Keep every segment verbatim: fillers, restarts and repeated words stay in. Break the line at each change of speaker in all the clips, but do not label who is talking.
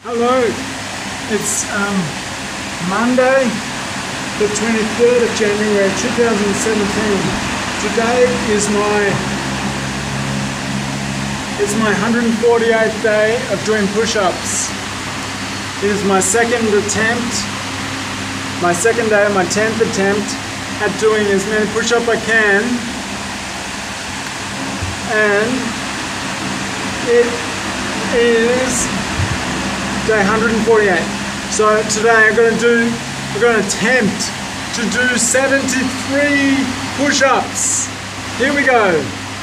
Hello, it's um, Monday, the twenty-third of January two thousand seventeen. Today is my it's my one hundred forty-eighth day of doing push-ups. It is my second attempt, my second day, my tenth attempt at doing as many push-ups I can, and it is day one hundred forty-eight. So today I'm going to do, we're going to attempt to do seventy-three push-ups. Here we go.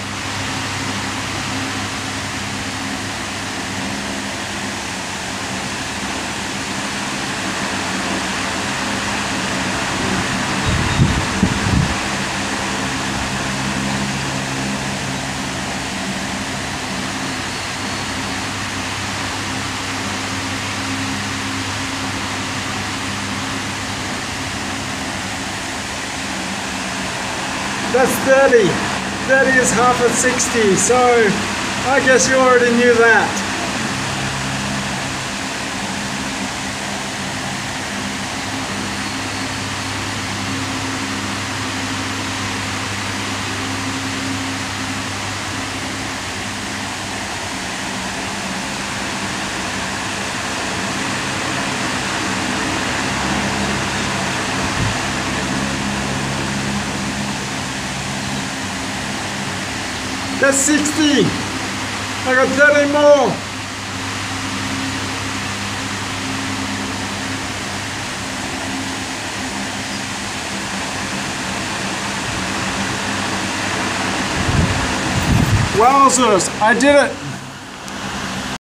That's thirty. thirty is half of sixty, so I guess you already knew that. That's sixty. I got thirty more. Wowzers, I did it.